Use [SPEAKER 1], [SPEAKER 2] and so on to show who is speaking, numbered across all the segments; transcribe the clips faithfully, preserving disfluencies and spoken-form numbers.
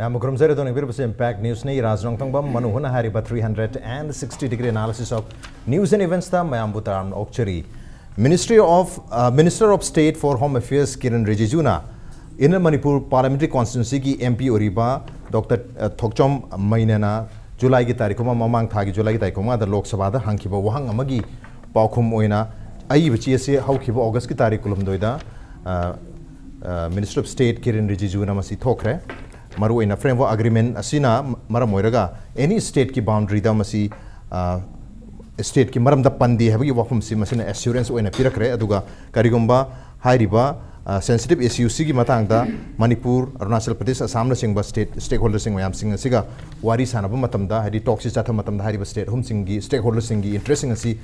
[SPEAKER 1] I'm Mukrum Zere doing a impact news ni Rajnong Tongbam Manu Huna Hariba three hundred sixty degree analysis of news and events ta Mayam Butaram Okchari. Ministry of uh, Minister of State for Home Affairs Kiran Rijiju na Inner Manipur Parliamentary Constituency ki M P Oriba Doctor Thokchom Mainana July ki tarikuma mamang thagi July ki tarikuma da Lok Sabha da hangkiba wahang amagi paukhum oina ai bichi se haukiba August ki tarikulum doida Minister of State Kiran Rijiju na masi thokre maru ina framework agreement asina maram moiraga any state ki boundary da masi state ki maram da pandi habagi wafum si masina assurance oina pirakre aduga karigomba hairiba sensitive issues ki matang da Manipur Arunachal Pradesh Assam na singba state stakeholders sing mayam sing asiga wari sanaba matam da hari talk si chatha matam da hariba state hum singi stakeholders singi interesting asi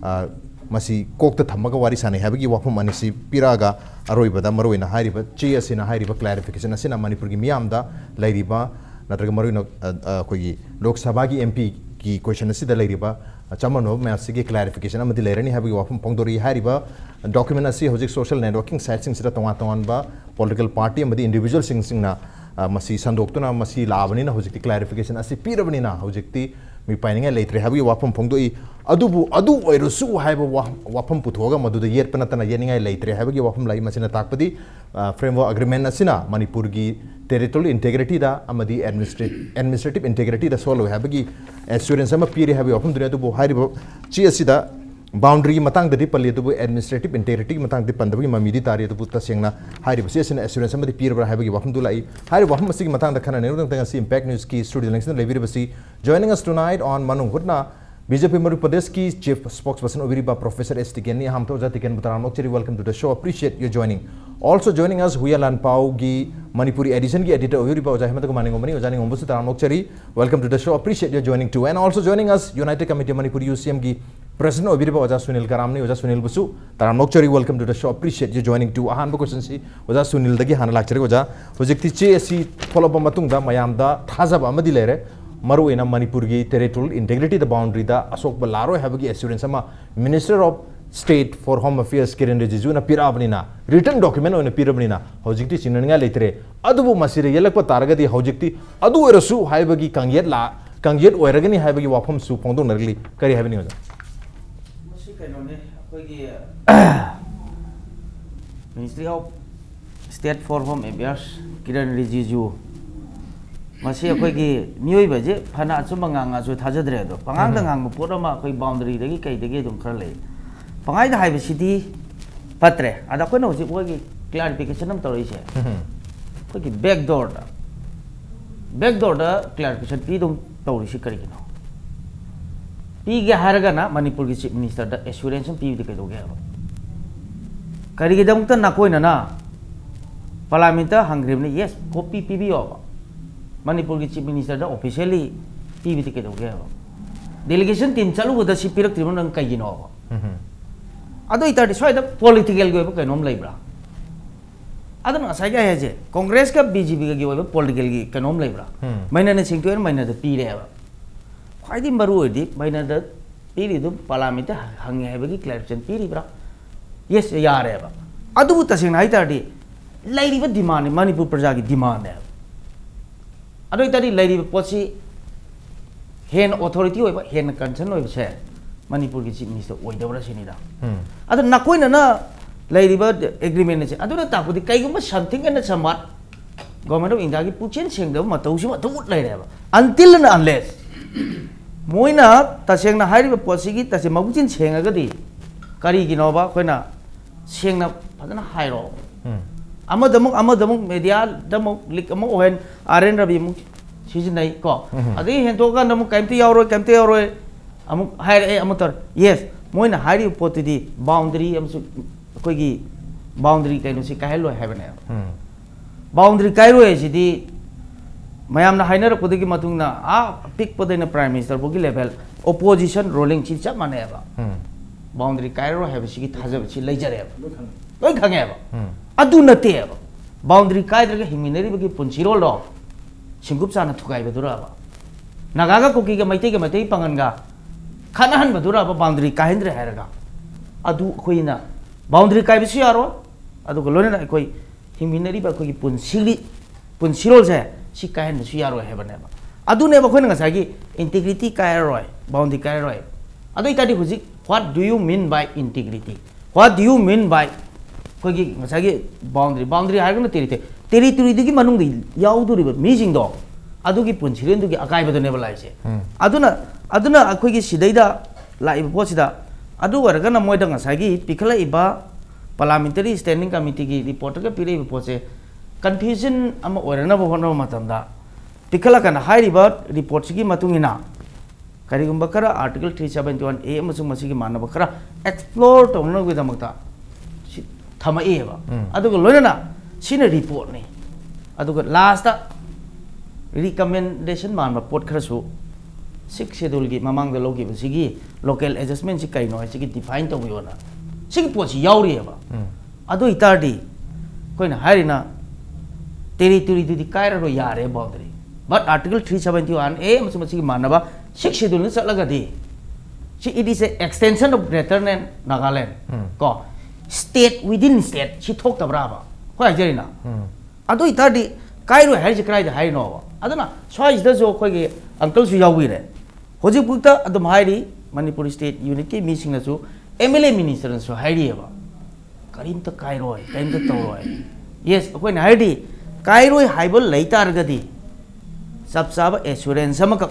[SPEAKER 1] masi kokta thamaga wari sane habagi wafum anisi piraga aroiba da maroina hairiba chi asina hairiba clarification asina Manipur gi miyam da lairiba natraga maroina kogi Lok Sabha gi M P ki question asida lairiba chamano masi gi clarification amadi lairani habagi wafum pongdori hairiba document asi hojik social networking sites sing sida tonga tongan ba political party amadi individual sing sing na masi sandoktuna masi labani na hojik clarification asi pirabani na hojikti mi paininga leitre habagi wafum pongdoi adubu adu oirusu haiba wafum puthoga maduda yet panatana yeninga leitre habagi wafum lai masina takpadi framework agreement asina Manipur gi territorial integrity da amadi administrative administrative integrity da solo habagi assurance ama piri habi wafum dunia dubu haiba chi asida boundary matang da dipali dubu administrative integrity matang di pandagi mamidi tari dubu tasengna haiba asina assurance ama di piri bra habagi wafum dulai haiba wafum asigi matang da khana ne tanga si impact news ki studio election levi basi joining us tonight on Manung Hutna B J P Madhya Pradesh ki chief spokesperson Obiriba Professor S Tikeni ham to jatiken butaram okcheri welcome to the show appreciate your joining also joining us Huyalan Pau gi Manipuri edition gi editor Obiriba Ojahmad ko maning omani ojani ombusu taram okcheri welcome to the show appreciate your joining too and also joining us United Committee Manipuri U C M gi President Obiriba Oja Sunil Karamni Oja Sunil Busu taram okcheri welcome to the show appreciate your joining too ahan question si Oja Sunil dagi hana lakcheri Oja hojikti che si follow up matung da mayam da thazab amadi lere maru ina Manipur gi territorial integrity the boundary da asok balaro habagi assurance ama Minister of State for Home Affairs Kiran Rijiju na pirabni na written document ona pirabni na hojikti chinanga leitre adubu masire yelakpa taragadi hojikti adu erasu habagi kangyet la kangyet oiragani habagi wafam su pongdo narli kari habani oja
[SPEAKER 2] musi kainone akogi Ministry of State for Home Affairs Kiran Rijiju masi akogi miyoi baje phana chu manganga chu thajadre do pangang da ngang pot ma koi boundary dagi kai dagi dum khar le pangai da haiba city patre ada ko no ji kogi clarification am tori che kogi back door da back door da clarification pi dum tori shi kari no pi ge haraga na Manipur gi chief minister da assurance pi di kai do ge kari ge dam ta na koi na na parliament hangrim ni yes copy pi bi o Manipur ki chief minister da officially P B T ke doge delegation tin chalu goda si pirak tribun rang kai gino ado ita soi da political go ka nom laibra adon asai ga heje congress ka B J P ka go political gi ka nom laibra maina ne singto maina da pi re ba khai di maru di maina da pi ri du parliament hang he ba gi clarification pi ri bra yes ya re ba adu bu tasing nai ta di lai ri ba demand Manipur praja gi demand hai ado itari lairi pochi hen authority oiba hen concern oiba che Manipur ki chief minister oidabra sini da ado nakoi na na lairi ba agreement che ado na tapudi kai gum something and samat government of India ki puchen seng da matau si matau lai re ba until and unless moina taseng na hairi ba pochi ki tase mabuchin seng ga di kari gi no ba koina seng na phadana hairo amadamuk amadamuk media damuk lik amuk ohen aren rabi muk season nai ko adi hen to kan damuk kaimti yauro kaimti yauro amuk hair e amutar yes moina hari poti di boundary amsu koi gi boundary kaino si kahelo have na boundary kairo e sidi mayam na hainer podi gi matung na a pick podi na prime minister bogi level opposition rolling chi cha mane ba boundary kairo have si gi thajab chi leijare ba loi khange ba adu nate ba boundary kai dra himinari bagi punchirol do singup sana thukai bedura ba naga ga koki ga maite ga maite pangan ga khanahan bedura ba boundary kai hindre heraga adu khoina boundary kai bisi aro adu ko lone na koi himinari ba koi punsiri punsirol se सी काहे न सुयारो है बने बा अदु ने बखोन nga sagi integrity kai roi boundary kai roi adu itadi huji what do you mean by integrity what do you mean by koi gi nga sagi boundary boundary ha ga teri te territory digi manung gi yauduri ba mi jing do adu gi punchiren du gi akai ba do ne ba lai se aduna aduna akoi gi sidai da lai bo sida adu war ga na moi da nga sagi pikhala iba parliamentary standing committee gi report ga pire bo se confusion ama orana bo hono matam da पिखला कन हाइरिबा report सिगी मतुंगिना करिगुंबा करा article three seventy-one A अमसुंग मसिगी मानब करा explore तौनो विदमक्ता थमएबा अदुग लोयना सिना report ने अदुग लास्ट रिकमेंडेशन मानब पोट खरसु six शेड्यूल गी ममांग द लोगी सिगी लोकल एडजस्टमेंट सि काइनो सिगी डिफाइन तौयोना सिगी पोची याउरिएबा अदु इतारदी कोइना हाइरिना टेरिटोरी दुदी कायरो यारे boundary but article three seventy-one A masuk masih mana ba six schedule ni salah gadi si it is a extension of Greater Nagaland ko state within state si thok ta braba ko ai jeri na adu itadi kairo hai ji krai da hai no adana choice da jo ko ge uncle su yawi re hoji bukta adu hairi Manipur state unit ke meeting na su M L A minister su hairi ba karim ta kairo ai karim ta to ai yes ko na hairi kairo haibol leitar gadi सब सब assurance समक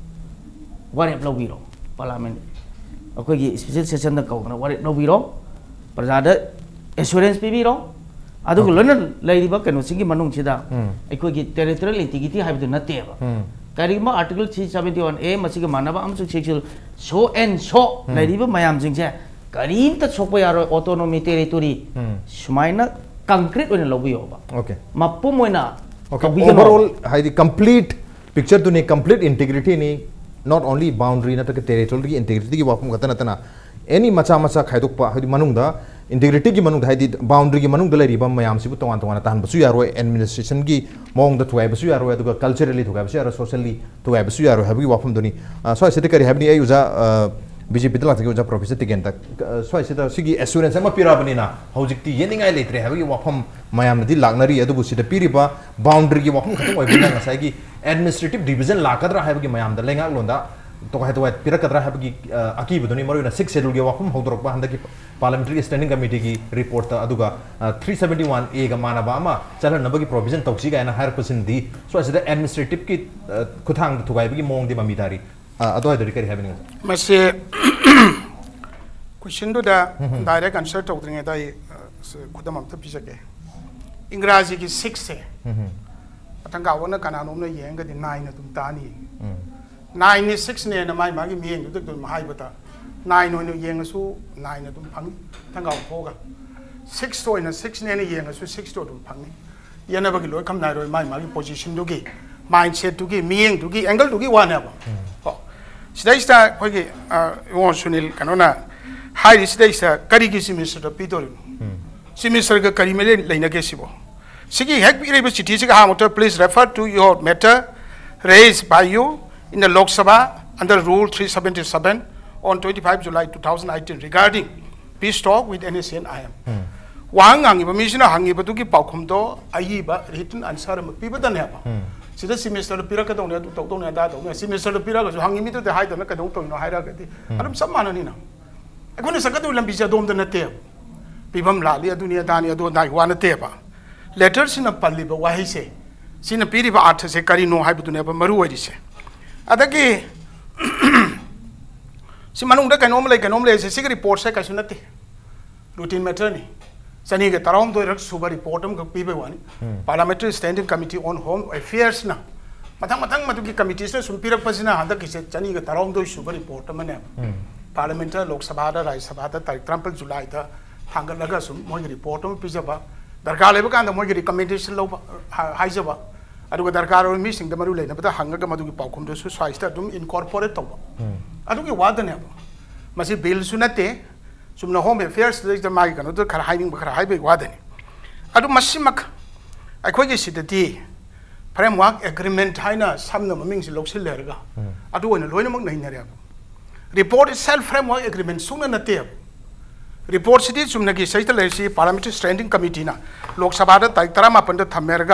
[SPEAKER 2] वारेप लौबिरो parliament अखोई की special session the कौना वारेप लौबिरो प्रजाद assurance पीबिरो अदुग loan लैरिबा कनो सिंगी मनुंग छिदा अखोई की territorial integrity हाइबदु नतेबा करिमा आर्टिकल three seventy-one A मसिग मानबा अमसु सेक्सुअल शो एंड शो लैरिबा मयाम जिंगसे करीम त सोपो यारो ऑटोनॉमी टेरिटोरी सुमाइना कंक्रीट ओने लौबियोबा ओके मप्पु मोइना
[SPEAKER 1] ओके ओवरऑल हाइदी कंप्लीट पिक्चर तो ने कंप्लीट इंटीग्रिटी ने नॉट ओनली बाउंड्री ना तक टेरिटोरी की इंटीग्रिटी की वापम गतना तना एनी मचा मचा खाइदोक पा हाइदी मनुंग दा इंटीग्रिटी की मनुंग हाइदी बाउंड्री की मनुंग दले रिबम मयाम सिबु तवान तवान तान बसु यारो एडमिनिस्ट्रेशन की मोंग द थुआइ बसु यारो अदुगा कल्चरली थुआइ बसु यारो सोशली थुआइ बसु यारो हाबी वापम दोनी सो सिते करी हाबनी ए युजा बीजेपी तला तक उजा प्रोफेसर तिगेन तक सो सिदा सिगी एश्योरेंस अमा पिराबनिना हौजिकती येनिंगाइ लेत्रे हाबी वापम मयाम नदी लागनरी अदुबु सिदा पिरिबा बाउंड्री की वापम खतम ओइबिना ngसाइगी एडमिनिस्ट्रेटिव डिवीजन लाकद्रा हाबगी मयाम द लेंगा लोंदा तो है तो पिरकद्रा हाबगी अकी बदुनी मरुना six शेड्यूल के वापम हौदरकबा हंदकी पार्लियामेंट्री स्टैंडिंग कमिटी की रिपोर्ट ता अदुगा three seventy-one A गा मानबा अमा चलन नबगी प्रोविजन तौसी गायना हायर पर्सन दी सो सिदा एडमिनिस्ट्रेटिव की खुथांग थुगाइबगी मोंग दि ममिदारी अदो है करी हाबनी
[SPEAKER 3] मसे क्वेश्चन दो दा डायरेक्ट आंसर तौद्रिंगे दा खुदम अमत पिसके इंग्राजी की six से पतंगा वना कनानोम ने येंग दि nine तुम तानी nine ने six ने न माइ मागी मियेंग दु दु हाइ बता nine नो येंग सु nine ने तुम फंग तंगा फोगा six तो ने six ने ने येंग सु six तो तुम फंग येना बगी लोय खम नाइ रोय माइ मागी पोजीशन दुगी माइंडसेट दुगी मियेंग दुगी एंगल दुगी वाना बा हो सिदाइ स्टा खोगी ओ सुनील कनोना हाइ सिदाइ स्टा करी की सिमिस्टर पितोर सिमिस्टर का करी मेले लेना के सिबो Sigi hek ire city sigi ha please refer to your matter raised by you in the Lok Sabha under Rule three seventy-seven on twenty-five July two thousand eighteen regarding peace talk with N S C and I M. Wang hangi ba misina hangi ba tuki paukhum do ayi ba written answer ma pi ba dan ya ba. Sida semester pira ka dong ne tu dong ne da dong ne semester pira ka hangi mi tu de hai da na ka dong to no hai ra ka di. Alam sab mana ni na. Akone sakat ulam bija dom da na te. Pibam la li dunia da ni do nai wa na te ba. Letters in a pali ba wahi se. Sin a piri ba art se kari no hai bu dunia ba maru wa di se. Adaki si manung da kanom le kanom le se sig report se ka sunati. Routine matter ni. Sani ke taram do rak suba report am ka pi ba wani. Parliamentary Standing Committee on Home Affairs na. Matang matang matu ki committees na sum pirak pasina handa ki se sani ke taram do suba report am ne. Parliamentary Lok Sabha da Rajya Sabha da example July da hangal laga sum mo report am pi jaba. Darkar leba kan da mo recommendation lo hai jaba. Aduga darkar or missing the maru le na bata hanga ka madu ki paukum do su swaista dum incorporate to ba. Aduga wada ne ba. Masi bill sunate sumna home affairs the mai kan do khar hiding ba khar hai be wada ne. Adu masimak ai khoi gi sidati framework agreement haina samna maming si loksil lerga. Adu wona loina mak nahi nare. Report itself framework agreement sungna na te. Report city sumna gi saita le si Parliamentary Standing Committee na Lok Sabha da tarik tara mapan da thamerga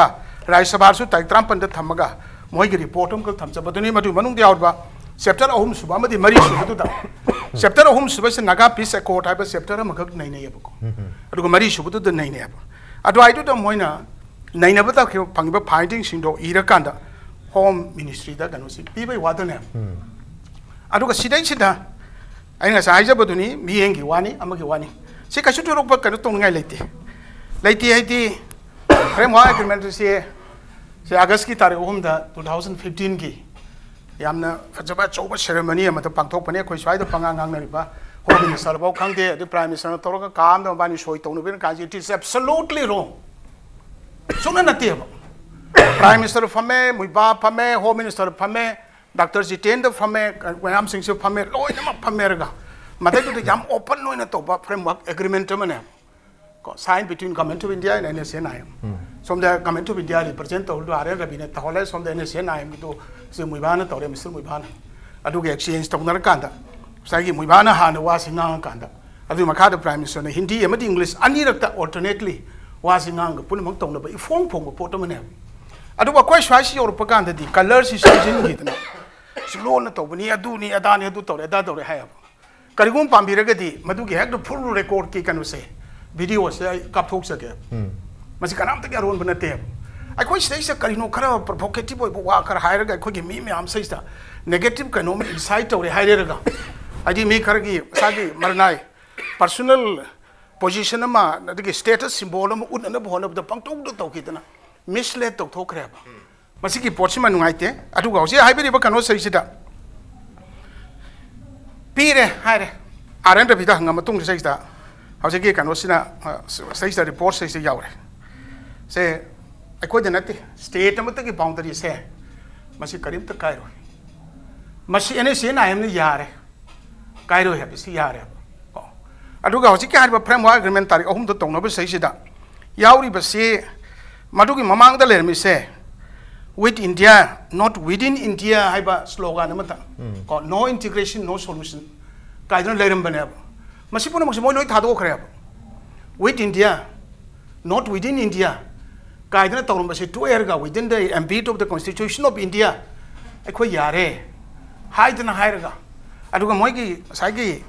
[SPEAKER 3] Rai Sabha su tai Trump and the Tamaga, Moigi reportum could Tamsa, but the name of Manung the Outba, September Home Subama the Marie Subuta. September Home Subas and Naga Peace Accord, I was September Makak Nainabo. I do Marie Subutu the Nainabo. I do I do the Moina Nainabata Panga Pinting Shindo, Irakanda, Home Ministry that can see people water name. I do a Sidachida. I know Saja Boduni, me and Giwani, Amagiwani. Say, I should look back at the tongue lady. Lady eighty, Framework agreement to say, say Agaski Tarihum the two thousand fifteen key. Yamna Fajaba Choba ceremony, and the Pantopane, which I the Pangang River, holding the Salabo Kante, the Prime Minister Toroka, calm the Bani Shoy Tonovin, it is absolutely wrong. So on the table. Prime Minister of Pame, Muba Pame, Home Minister of Pame. Doctor Jitendra Pame, when I'm saying Pame, Lloyd Pameriga. Matato the Yam open no in a top framework agreement terminal signed between Government of India and N S N I M. Some the Government of India represent the Aren Rabinet Toles from the N S N I M to Mubana or Mister Mubana. I do get exchange to Narakanda. Sagi Mubana Han was in Nankanda. I do Makada Prime Minister Hindi and English, Anirata alternately was in Nanga, Punamontona, but if one Pongo Portaman. I do a question or propaganda, the colors is in Slow na to ni adu ni adani adu to da to hai karigum pambiraga di madu ki hek the full record ki kanu se video se kap thok sake masi kanam ta garon banate ai koi stage se karino khara provocative boy wa kar hair ga khoi mi me am sai sta negative kanu insight to hai re ga adi me khar gi sagi marnai personal position ma the status symbol ma un na bhon of the pang tok to ki tana misled to thok re ba Masiki Portsima Nuite, Atugo, see, I believe I cannot say it. Peter had Arenda Pita Hangamatung says that. How say, cannot says the report says the Yaure. Say, I couldn't state a mataki boundary say, Masi Karim to Cairo. Masi N I am the Yare. Cairo have the Yare. Atugo, she can't have a prem agreement that home to Tonobu says that. Yauri Basi Maduki Mamang the let me say. With India, not within India, Haiba slogan, mm. No integration, no solution. Kaidan Lerem Banab. Masipuna Mosimo Tado Crab. With India, not within India. Kaidan Torumbasi two erga within the ambit of the Constitution of India. Equayare. Hide and Hirega. Adugamogi, Sagi,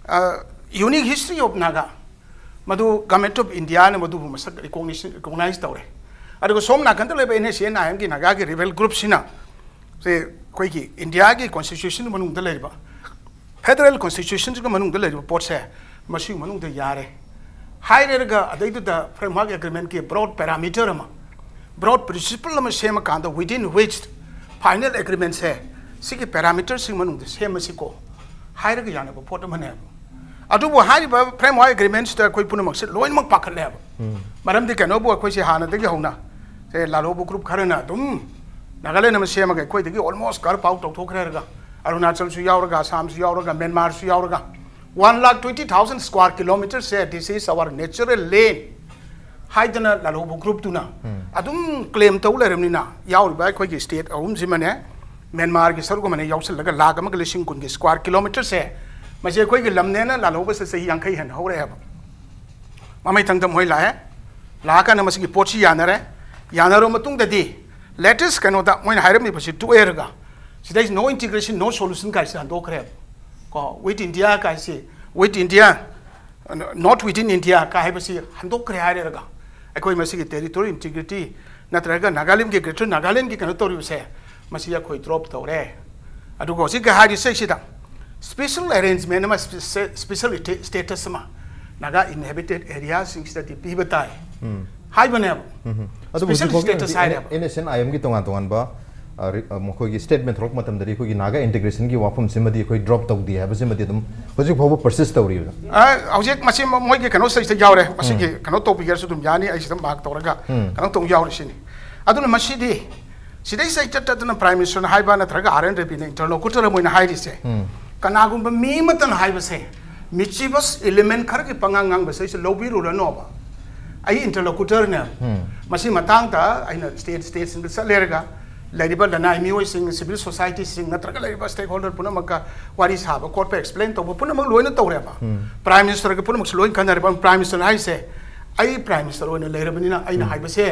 [SPEAKER 3] unique history of Naga. Madu Government of India and Madu Masak recognized Tore. I go some Nakanta N S N I M Nagagi rebel group Sina. Say, Quaki, India Constitution Manung the Labor. Federal Constitution Manung the Labor, Port Say, Mashi Manung the Yare. High Rega, they did the framework agreement, broad parameter, broad principle of the same account within which final agreement say, Siki parameters Manung the same as Siko. High Regana, Portaman. I do high framework agreements that Quipunamak, low in Makaka level. Madame de Canobo, Quasi Hana de Gona. Say La Lobo Group Carana, Dum Nagalena Shema, quite almost carp out of Tokrega, Arunachal Suyauraga, Sam Suyauraga, Myanmar Suyauraga. One lakh twenty thousand square kilometers said this is our natural lane. Hydena La Lobo Group Tuna. Adum claim Tola Remina, Yaur by Quaki State, Om Zimane, Myanmar, Sorgomane, Yausel, Lagamagalishing Kungi square kilometers say. Masih Quaki Lamnena, La Lobo says Yankai and Horeb. Mamma Tangam Hoila, Laka Namasi Pochi Yanare. Yanaro Matung the day. Letters cannot when hire me, but she two erga. So there is no integration, no solution, guys, and do crab. With India, I say, with India, not within India, Kahibasi, and do crab. I call Masi territory integrity, Natraga, Nagalim, get to Nagalim, Gikanatori say, Masia Koi drop the re. I do go see how you say it. Special arrangement, special status, Naga inhabited areas, things that the people die. High banana. Special status high.
[SPEAKER 1] N S N I M Gitongan Tonganba, Mokogi statement rock matam the Rikugi Naga integration give from Simadi, drop out the Abazimadum, was you persist over you? I was yet Masima Mogi cannot say the Yaure, Masiki cannot talk here to Yani, I said back to Raga, cannot talk Yaurishini. I don't know Mashidi. See, they say that the Prime Minister Haibana Traga aren't been interlocutor when Heidi say. Kanagum Mimatan Haiba say. Michibus element Karaki Pangang says Lobi Ruranova. I interlocutor now. Masima Tanta, I know state states in the Salerga, Ladybird and I music sing civil society sing Natraga stakeholder Punamaka, what is have a court explained to Punama Luina Toreba. Prime Minister Punamak Luin Canaraban Prime Minister I say, I Prime Minister when a Lerabina, I know Hibase,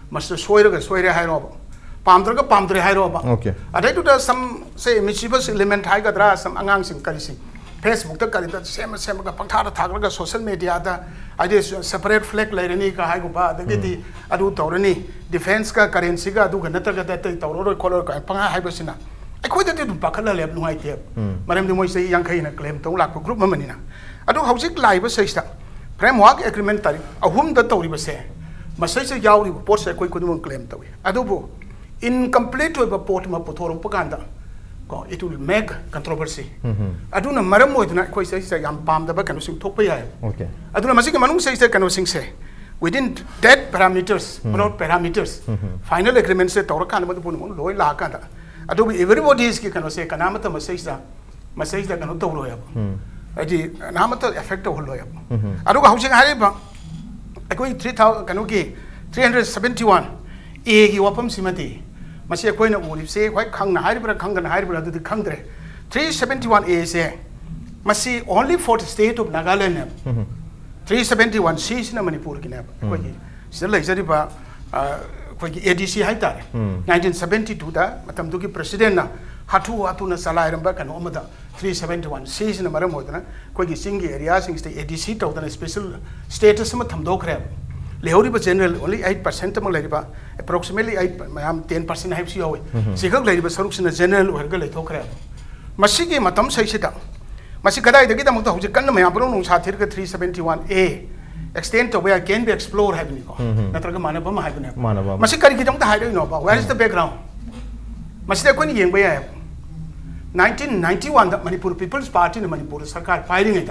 [SPEAKER 3] मस्त सोयर सोरे हाइरो पामद्र पामद्रे हाइरो
[SPEAKER 1] okay
[SPEAKER 3] अदु the सम से मिचिबस element हाइगद्रा सम अंगांग सिंग करिसि Facebook तक करी same same का पंखा थागलगा social media दा आइदे separate flag लेरनी का हाइगुबा अदगि अदु तौरनी डिफेंस का करेंसी का अदु नतरगा तै तौरो खोलो का पंखा हाइबसिना अखोइदि दु पाखला लेब नुहाइते मरमदि मोइ से यांखै ना क्लेम तौ लाख ग्रुप ममनिना अदु हौजिक लाइब सैस्ता फ्रेमवर्क एग्रीमेंट तारिख अहुम द तौरिबसे मसै से यावरि पोस्ट से कोइ कुदुम क्लेम तौइ अदुबो इनकम्प्लीट ओइबा पोर्ट मा पुथोरप कांदा को it will make controversy aduna maram moiduna koi sai sai yam pam da ba kanu sing thok pa yai
[SPEAKER 1] okay
[SPEAKER 3] aduna masi ke manung sai sai kanu sing se within that parameters not parameters final agreement se tor kan ma bu loi la ka da adu everybody is ki kanu se kana mata masai sa masai da kanu to lo ya adi na mata effect ho lo ya adu ga housing hari ba koi three thousand kanu ki three seventy-one a gi wapam simati मसे कोई ना उरी से कोई खंग ना higher पर खंग ना higher पर अदु खंग दरे three seventy-one A से मसी only for the state of Nagaland ने three seventy-one C से ना मणिपुर की ने कोई की सिर ले जरी बा कोई की A D C हाइ तारे nineteen seventy-two दा मतलब दो की प्रेसिडेंट ना हाथु हाथु ना सलाह रंबा कनो अमदा three seventy-one C से ना मरम होता ना कोई की सिंग एरिया सिंग स्टेट A D C तो उतना स्पेशल स्टेटस में थम दो करे लेहौरी जनरल ओनली eight percent तक लेरिबा approximately eight मैम ten percent है सी होवे सिखक लेरिबा सरुक सिना जनरल ओरगा लेथोखरे मसी के मतम सैसिदा मसी कदाई दगी तमक तो हुजे कन्न मैम बरो नु साथिर के three seventy-one A extend to where can be explore हैबनी को नत्रग मानबा मा हैबने मानबा मसी करि कि जंग हाइदो नो बा where is the background मसी कोन येंबा या nineteen ninety-one दा मणिपुर पीपल्स पार्टी ने मणिपुर सरकार फाइलिंग है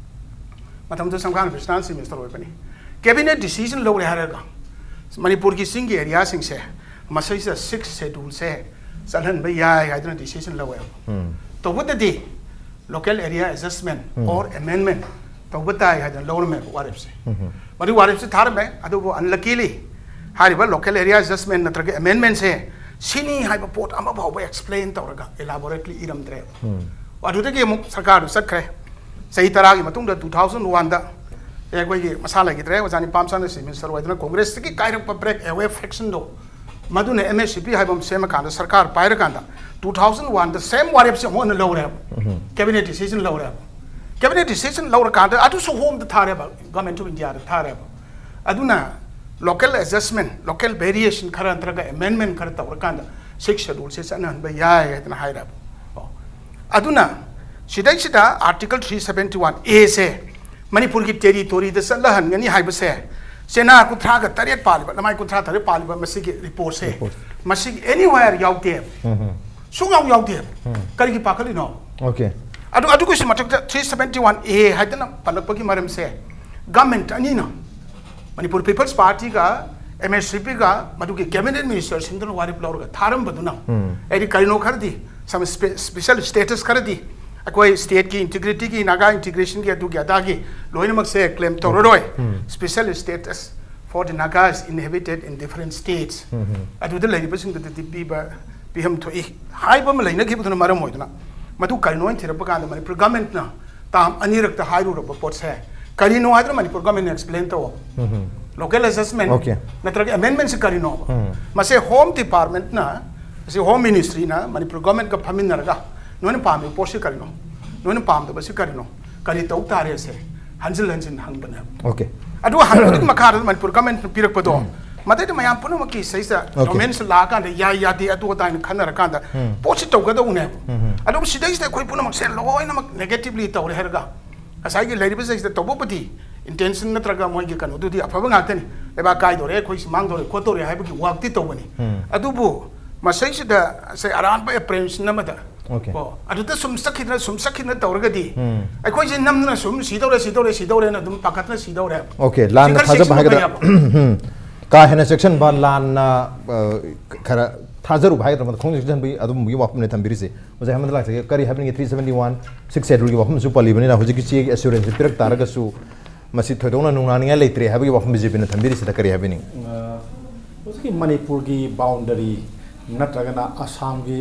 [SPEAKER 3] मतम तो संघान विश्रांति मिनिस्टर होय बनी कैबिनेट डिसीजन लो रहा है मणिपुर की सिंग एरिया सिंग से मसई से सिक्स शेड्यूल से चलन भैया है डिसीजन लो है तो वो दी लोकल एरिया एडजस्टमेंट और अमेंडमेंट तो बताए है लोअर में वारिफ से मरी वारिफ से थार में अदु वो अनलकीली हारिबा लोकल एरिया एडजस्टमेंट नत्रगे अमेंडमेंट से सिनी हाइबा पोर्ट अमा भाव एक्सप्लेन तौरगा एलाबोरेटली इरमद्रे अदुदगी मुक सरकार सखरे सही तरह की मतुंग two thousand one दा एक कोई मसा लगी वजानी पामसा मिनिस्टर होना कांग्रेस की कायरप ब्रेक अवे फ्रैक्शन दो मधुने एम एस सी पी है सेम कान सरकार पाइरकान two thousand one the same वारेप से मोन लौरे कैबिनेट डिसीजन लौरे कैबिनेट डिसीजन लौरकान होम थारे गवर्नमेंट ऑफ इंडिया थारे अदुना लोकल एडजस्टमेंट लोकल वेरिएशन खर नत्रग अमेंडमेंट खर तौरकान सिक्स शेड्यूल से चनहनबा याय है हाइरब अदुना सिदाई सिदा आर्टिकल three seventy-one A से मणिपुर की टेरिटोरी द चलहनगनी हाइबसे सेना कुथ्रा का तरेट पालिबा लमाई कुथ्रा तरेट पालिबा मसी की रिपोर्ट से मसी एनीवेयर याउते सुगाव याउते करी की पाखली नो ओके अदु अदु कुछ मटक three seventy-one A हाइदना पलक की मरम से गवर्नमेंट अनि ना मणिपुर पीपल्स पार्टी का एम एस सी पी का मधु के कैबिनेट मिनिस्टर सिंधु वारिप लौर का थारम बदुना एडी करिनो कर दी सम स्पेशल स्टेटस कर दी कोई स्टेट की इंटीग्रिटी की नागा इंटीग्रेशन की अदु गदा की लोइनमक से क्लेम तोरोय special status for the Nagas inhabited in different states अदु द लेरिबसिंग द टिपी बा पिहम थोई हाइबा म लेना की बदुना मरम होइदना मधु करिनो थिरप कांद मणिपुर गवर्नमेंट ना ताम अनिरक्त हाइरु रब पोट से करिनो हाइद्र मणिपुर गवर्नमेंट एक्सप्लेन तो लोकल असेसमेंट नत्रग अमेंडमेंट से करिनो मसे होम डिपार्टमेंट ना से होम मिनिस्ट्री ना मणिपुर गवर्नमेंट का फमिनरगा नोने पामे पोसे करिनो नोने पाम द बसे करिनो करि तौ तारे से हंजल हंजन हंग बने ओके अदु हंग मखा मणिपुर गवर्नमेंट पिरक पदो मदे मयाम पुनो मकी सैसा डोमेन्स ला का या या दे अदु ताइन खनर का पोसे तौ गदो ने अदु सिदै से कोइ पुनो मक से लोइन मक नेगेटिवली तौ हेरगा असai gi lady business the tobo pati intention na traga moi gi kanu du di afaba ngak tani leba kai dore khoi mang dore ko dore hai bu gi wak ti to bani adu bu masai si da sai aran ba apprehension na mata okay ko adu ta sum sakhina sum sakhina tawraga di ai khoi jin nam na sum si dore si dore si dore na dum pakat na si dore
[SPEAKER 1] okay lan na thaja ba ga ka hena section ba lan na khara थाजर उभाई तो मतलब खोंग section भी अदुम मुगी वापम ने थंबिरि से मुझे हमद लाग सके करी happening three seventy-one six schedule की वापम सु पली बने ना हुजी की चीज एश्योरेंस पिरक तारग सु मसी थोदोना नुनानिया लेत्रे हैबगी वापम बीजेपी ने थंबिरि से करी हैपनिंग
[SPEAKER 4] उसकी मणिपुर की बाउंड्री नत्रगना असम की